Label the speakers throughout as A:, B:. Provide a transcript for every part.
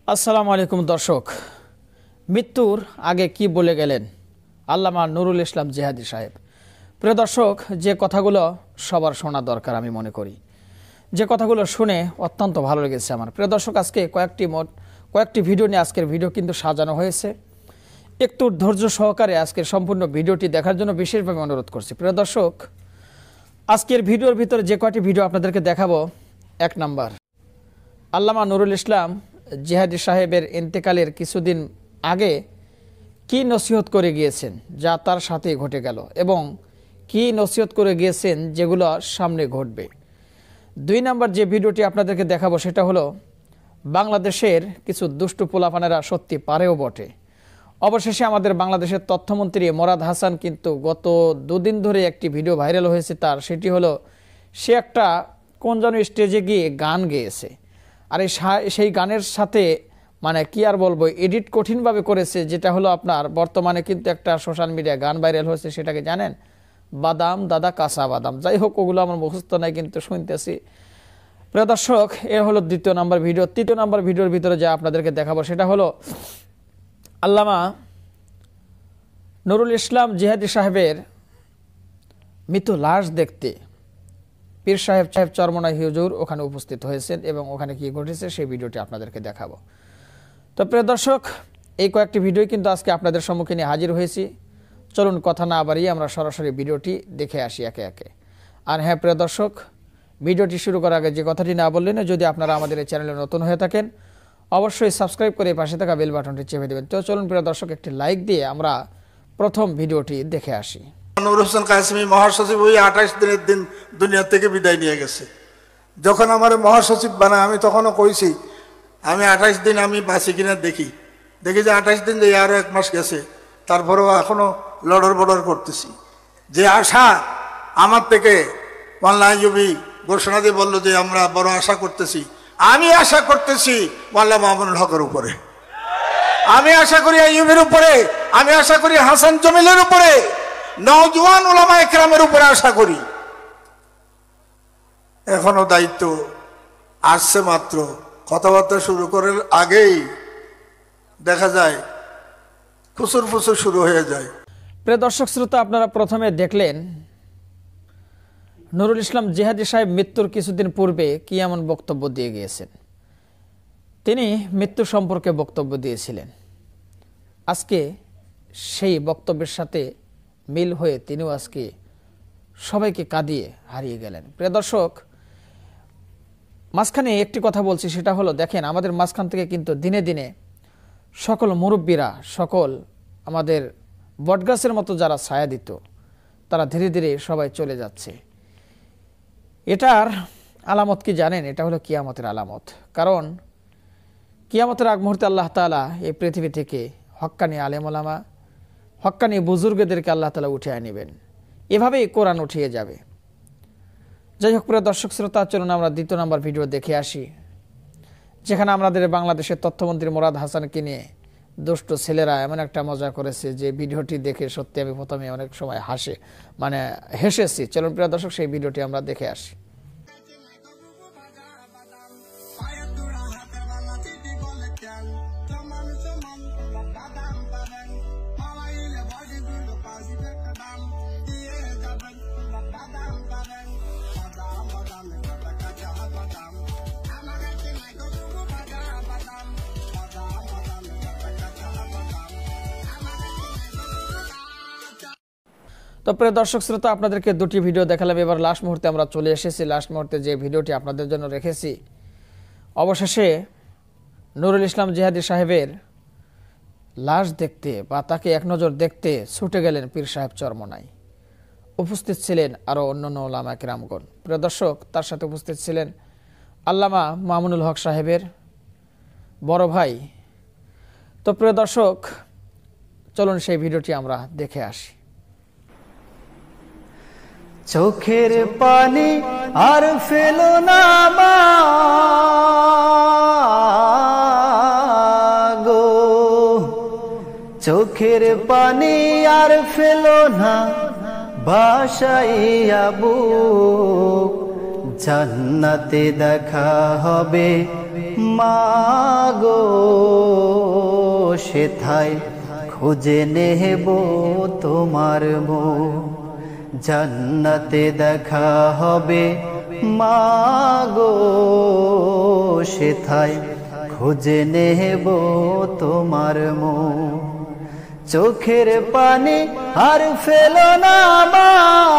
A: আসসালামু আলাইকুম দর্শক, মৃত্যুর আগে কি বলে গেলেন আল্লামা নুরুল ইসলাম জিহাদি সাহেব। প্রিয় দর্শক, যে কথাগুলো সবার শোনা দরকার আমি মনে করি, যে কথাগুলো শুনে অত্যন্ত ভালো লেগেছে আমার। প্রিয় দর্শক, আজকে কয়েকটি ভিডিও নিয়ে আজকের ভিডিও কিন্তু সাজানো হয়েছে। একটু ধৈর্য সহকারে আজকের সম্পূর্ণ ভিডিওটি দেখার জন্য বিশেষভাবে অনুরোধ করছি। প্রিয় দর্শক, আজকের ভিডিওর ভিতরে যে কয়টি ভিডিও আপনাদেরকে দেখাবো, 1 নাম্বার, আল্লামা নুরুল ইসলাম জিহাদি সাহেবের ইন্তেকালের কিছুদিন আগে কি নসিহত করে গিয়েছেন যা তার সাথে ঘটে গেল, এবং কি নসিহত করে গিয়েছেন যেগুলো সামনে ঘটবে। 2 নাম্বার যে ভিডিওটি আপনাদেরকে দেখাবো সেটা হলো বাংলাদেশের কিছু দুষ্টু পোলাপানেরা সত্যি পারেও বটে। অবশেষে আমাদের বাংলাদেশের তথ্যমন্ত্রী মোরাদ হাসান কিন্তু গত 2 দিন ধরে একটি ভিডিও ভাইরাল হয়েছে তার, সেটি হলো সে একটা কোন যেন স্টেজে গিয়ে গান গেয়েছে। আর সেই গানের সাথে মানে কি আর বলবো, এডিট কঠিনভাবে করেছে, যেটা হলো আপনার বর্তমানে কিন্তু একটা সোশ্যাল মিডিয়া গান ভাইরাল হয়েছে, সেটাকে জানেন, বাদাম দাদা কাঁচা বাদাম। যাই হোক, ওগুলো আমার মুখস্থ নাই কিন্তু শুনতেছি। প্রিয় দর্শক, এ হলো 2 নাম্বার ভিডিও। 3 নাম্বার ভিডিওর ভিতরে যা আপনাদেরকে দেখাবো সেটা হলো আল্লামা নুরুল ইসলাম জিহাদি সাহেবের মৃত লাশ দেখতে পীর সাহেব চরমনাই হুজুর ওখানে উপস্থিত হয়েছেন, এবং ওখানে কি ঘটেছে সেই ভিডিওটি আপনাদেরকে দেখাবো। তো প্রিয় দর্শক, এই কয়েকটি ভিডিও কিন্তু আজকে আপনাদের সম্মুখীনে হাজির হয়েছি। চলুন কথা না বাড়িয়ে আমরা সরাসরি ভিডিওটি দেখে আসি একে একে। আর হ্যাঁ প্রিয় দর্শক, ভিডিওটি শুরু করার আগে যে কথাটি না বললেন, যদি আপনারা আমাদের এই চ্যানেলে নতুন হয়ে থাকেন অবশ্যই সাবস্ক্রাইব করে পাশে থাকা বেল বাটনটি চেপে দেবেন। তো চলুন প্রিয় দর্শক, একটি লাইক দিয়ে আমরা প্রথম ভিডিওটি দেখে আসি।
B: নূর হোসেন কাসেমি মহাসচিব ওই 28 দিনের দিন দুনিয়া থেকে বিদায় নিয়ে গেছে। যখন আমার মহাসচিব বানায় আমি তখনও কইছি আমি 28 দিন আমি বাঁচি কিনা দেখি যে 28 দিন যে আরো 1 মাস গেছে, তারপরেও এখনো লড়র বড়র করতেছি। যে আশা আমার থেকে মোল্লা আইয়ুবী ঘোষণা দিয়ে বললো যে আমরা বড় আশা করতেছি, আমি আশা করতেছি মোল্লা মামুনুল হকের উপরে, আমি আশা করি আইয়ুবের উপরে, আমি আশা করি হাসান জমিলের উপরে, নওজোয়ান উলামা ইকরামের উপরে আশা করি। এখনো দায়িত্ব আসছে মাত্র, কথাবার্তা শুরু করার আগেই দেখা যায় ফুসুর ফুসুর শুরু হয়ে যায়।
A: প্রিয় দর্শক শ্রোতা, আপনারা প্রথমে দেখলেন নুরুল ইসলাম জিহাদি সাহেব মৃত্যুর কিছুদিন পূর্বে কি এমন বক্তব্য দিয়ে গিয়েছেন। তিনি মৃত্যু সম্পর্কে বক্তব্য দিয়েছিলেন। আজকে সেই বক্তব্যের সাথে মিল হয়ে তিনিও আজকে সবাইকে কাঁদিয়ে হারিয়ে গেলেন। প্রিয় দর্শক, মাঝখানে একটি কথা বলছি, সেটা হলো দেখেন, আমাদের মাঝখান থেকে কিন্তু দিনে দিনে সকল মুরব্বীরা, সকল আমাদের বটগাছের মতো যারা ছায়া দিত, তারা ধীরে ধীরে সবাই চলে যাচ্ছে। এটার আলামত কি জানেন? এটা হলো কিয়ামতের আলামত। কারণ কিয়ামতের আগ মুহূর্তে আল্লাহ তাআলা এই পৃথিবী থেকে হক্কানি আলেম ওলামা, হক্কানি বুজুর্গদেরকে আল্লাহ তাআলা উঠিয়ে আনিবেন। এভাবেই কোরআন উঠিয়ে যাবে। যাই হোক প্রিয় দর্শক শ্রোতা, চলুন আমরা 2 নাম্বার ভিডিও দেখে আসি, যেখানে আমাদের বাংলাদেশের তথ্যমন্ত্রী মোরাদ হাসানকে নিয়ে দুষ্ট ছেলেরা এমন একটা মজা করেছে যে ভিডিওটি দেখে সত্যি আমি প্রথমে অনেক সময় হেসেছি। চলুন প্রিয় দর্শক, সেই ভিডিওটি আমরা দেখে আসি। তো প্রিয় দর্শক শ্রোতা, আপনাদেরকে 2টি ভিডিও দেখালাম। এবার লাস্ট মুহূর্তে আমরা চলে এসেছি। লাস্ট মুহূর্তে যে ভিডিওটি আপনাদের জন্য রেখেছি, অবশেষে নুরুল ইসলাম জিহাদি সাহেবের লাশ দেখতে বা তাকে এক নজর দেখতে ছুটে গেলেন পীর সাহেব চরমনাই। উপস্থিত ছিলেন আরও অন্যান্য ওলামা কিরামগণ। প্রিয় দর্শক, তার সাথে উপস্থিত ছিলেন আল্লামা মামুনুল হক সাহেবের বড় ভাই। তো প্রিয় দর্শক, চলুন সেই ভিডিওটি আমরা দেখে আসি।
C: চোখের পানি আর ফেলো না গো, চোখের পানি আর ফেলো না ভাসাইয়া বুক, জান্নাতে দেখা হবে মাগো সেথায় খুঁজে নেব তোমার মুখ জান্নাতে দেখা হবে মাগো সেথায় খুঁজে নেব তোমার মুখ চোখের পানি আর ফেলো না মা।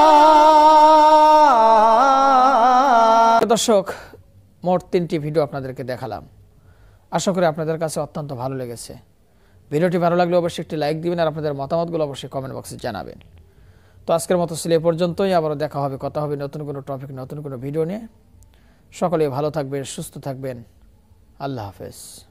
A: দর্শক, মোট 3টি ভিডিও আপনাদেরকে দেখালাম। আশা করি আপনাদের কাছে অত্যন্ত ভালো লেগেছে। ভিডিওটি ভালো লাগলে অবশ্যই একটি লাইক দিবেন আর আপনাদের মতামতগুলো অবশ্যই কমেন্ট বক্সে জানাবেন। তো আজকের মতো ছিল এ পর্যন্তই। আবারও দেখা হবে, কথা হবে নতুন কোনো টপিক, নতুন কোনো ভিডিও নিয়ে। সকলেই ভালো থাকবেন, সুস্থ থাকবেন। আল্লাহ হাফেজ।